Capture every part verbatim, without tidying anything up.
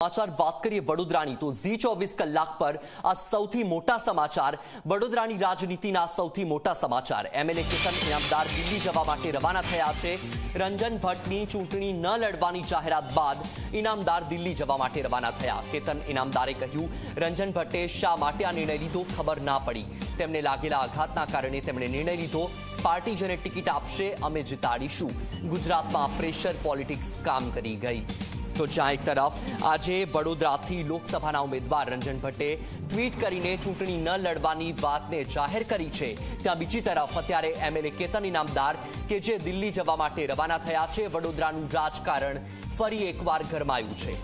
समाचार बात करिए वडोदरानी तो ઝી ચોવીસ કલાક પર આ સૌથી મોટા સમાચાર વડોદરાની રાજનીતિના સૌથી મોટા સમાચાર એમએલએ કેતન ઇનામદાર દિલ્હી જવા માટે રવાના થયા છે। રંજન ભટ્ટની ચૂંટણી ન લડવાની જાહેરાત બાદ ઇનામદાર દિલ્હી જવા માટે રવાના થયા। કેતન ઇનામદારે કહ્યું રંજન ભટ્ટે શા માટે આ નિર્ણય લીધો ખબર ના પડી। તેમને લાગેલા આઘાતના કારણે તેમણે નિર્ણય લીધો। પાર્ટી જેને ટિકિટ આપશે અમે જીતાડીશું। ગુજરાતમાં પ્રેશર પોલિટિક્સ કામ કરી ગઈ। तो જ્યાં એક તરફ આજે વડોદરાથી લોકસભાના ઉમેદવાર રંજન ભટ્ટે ટ્વીટ કરીને ચૂંટણી ન લડવાની વાતને જાહેર કરી છે, ત્યાં બીજી તરફ અત્યારે એમએલએ કેતન ઇનામદાર કે જે દિલ્હી જવા માટે રવાના થયા છે। વડોદરાનું રાજકારણ ફરી એકવાર ગરમાયું છે।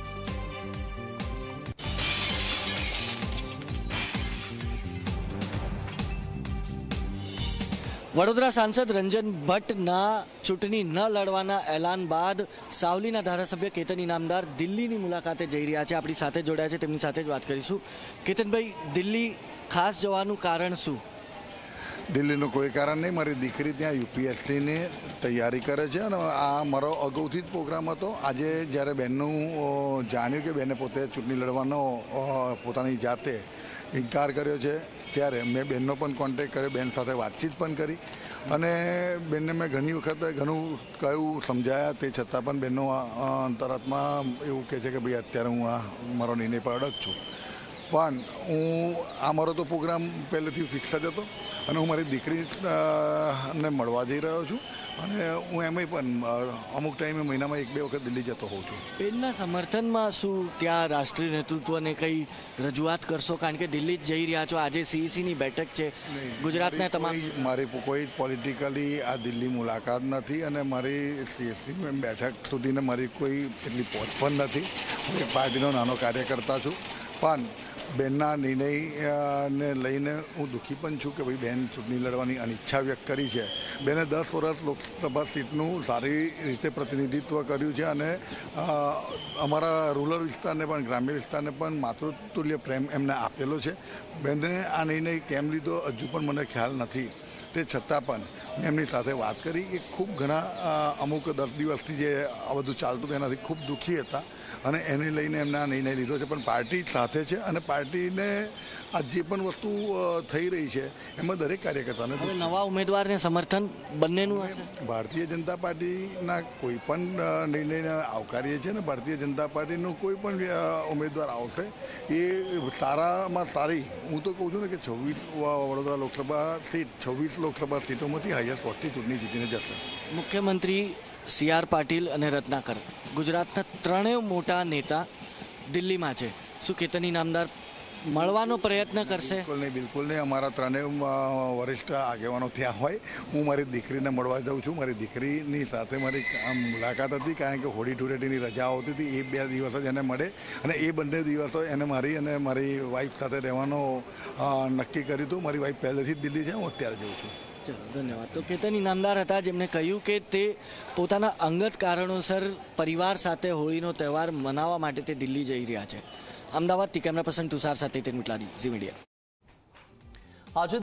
वडोदरा सांसद रंजन भट्टना चूंटणी न लड़वाना ऐलान बाद सावलीना धारासभ्य केतन इनामदार दिल्हीनी मुलाकाते जई रह्या छे। आपणी साथे जोड़ाया छे, तेमनी साथे ज वात करीशुं। केतनभाई, दिल्ही खास जवानुं कारण शुं? दिल्हीનું કોઈ કારણ નહીં, મારી દીકરી ત્યાં યુપીએસસીની તૈયારી કરે છે અને આ મારો અગાઉથી જ પ્રોગ્રામ હતો। આજે જ્યારે બહેનનું જાણ્યું કે બહેને પોતે ચૂંટણી લડવાનો પોતાની જાતે ઇનકાર કર્યો છે ત્યારે મેં બહેનનો પણ કોન્ટેક્ટ કર્યો, બહેન સાથે વાતચીત પણ કરી અને બહેનને મેં ઘણી વખત ઘણું કહ્યું, સમજાયા, તે છતાં પણ બહેનનો અંતરાત્મા એવું કહે છે કે ભાઈ અત્યારે હું આ મારો નિર્ણય પર અડગ છું। પણ હું આ મારો તો પ્રોગ્રામ પહેલેથી ફિક્સ જ હતો અને હું મારી દીકરીને મળવા જઈ રહ્યો છું અને હું એમાંય પણ અમુક ટાઈમે મહિનામાં એક બે વખત દિલ્હી જતો હોઉં છું। બેનના સમર્થનમાં શું ત્યાં રાષ્ટ્રીય નેતૃત્વને કંઈ રજૂઆત કરશો? કારણ કે દિલ્હી જ જઈ રહ્યા છો, આજે સીઈસીની બેઠક છે, ગુજરાતના તમામ મારી કોઈ પોલિટિકલી આ દિલ્હી મુલાકાત નથી અને મારી સીઈસીની બેઠક સુધીને મારી કોઈ એટલી પહોંચ પણ નથી। હું એક પાર્ટીનો નાનો કાર્યકર્તા છું, પણ બહેનના નિર્ણયને લઈને હું દુઃખી પણ છું કે ભાઈ બહેન ચૂંટણી લડવાની અનિચ્છા વ્યક્ત કરી છે। બહેને દસ વર્ષ લોકસભા સીટનું સારી રીતે પ્રતિનિધિત્વ કર્યું છે અને અમારા રૂરલ વિસ્તારને પણ ગ્રામ્ય વિસ્તારને પણ માતૃતુલ્ય પ્રેમ એમને આપેલો છે। બહેને આ નિર્ણય કેમ લીધો હજુ પણ મને ખ્યાલ નથી, તે છતાં પણ મેં એમની સાથે વાત કરી। એ ખૂબ ઘણા અમુક દસ દિવસથી જે આ બધું ચાલતું એનાથી ખૂબ દુઃખી હતા અને એને લઈને એમને આ નિર્ણય લીધો છે। પણ પાર્ટી સાથે છે અને પાર્ટીને આ જે પણ વસ્તુ થઈ રહી છે એમાં દરેક કાર્યકર્તાને નવા ઉમેદવારને સમર્થન બંનેનું હશે। ભારતીય જનતા પાર્ટીના કોઈ પણ નિર્ણયને આવકારીએ છીએ અને ભારતીય જનતા પાર્ટીનો કોઈ પણ ઉમેદવાર આવશે એ સારામાં સારી, હું તો કહું છું ને કે છવ્વીસ વડોદરા લોકસભા સીટ છવ્વીસ લોકસભા સીટોમાંથી હાઈએસ્ટ વોટથી ચૂંટણી જીતીને જશે। મુખ્યમંત્રી સી આર પાટીલ અને રત્નાકર ગુજરાતના ત્રણેય મોટા નેતા દિલ્હીમાં છે, શું કેતન ઇનામદાર મળવાનો પ્રયત્ન કરશે? બિલકુલ નહીં, બિલકુલ નહીં। અમારા ત્રણેય વરિષ્ઠ આગેવાનો ત્યાં હોય, હું મારી દીકરીને મળવા જાઉં છું। મારી દીકરીની સાથે મારી મુલાકાત હતી કારણ કે હોળી ધૂળેટીની રજા આવતી હતી, એ બે દિવસ જ એને મળે અને એ બંને દિવસો એને મારી અને મારી વાઈફ સાથે રહેવાનો નક્કી કર્યું હતું। મારી વાઈફ પહેલેથી જ દિલ્હી છે, હું અત્યારે જઉં છું। ચલો, ધન્યવાદ। તો કેતન ઇનામદાર હતા, જેમણે કહ્યું કે તે પોતાના અંગત કારણોસર પરિવાર સાથે હોળીનો તહેવાર મનાવવા માટે તે દિલ્હી જઈ રહ્યા છે। અમદાવાદથી કેમેરા પર્સન તુષાર સાથે તેન મુટલાદી, ઝી મીડિયા। આજે